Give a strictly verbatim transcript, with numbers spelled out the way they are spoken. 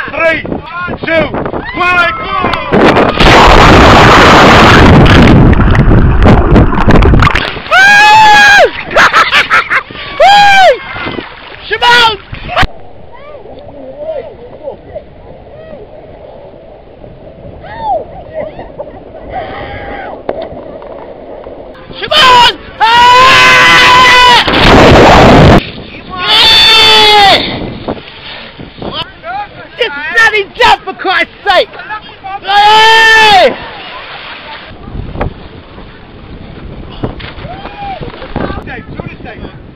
Three, two, one, go! Sharmone! Sharmone! Just bloody jump, for Christ's sake! Hey! Dave, do the same.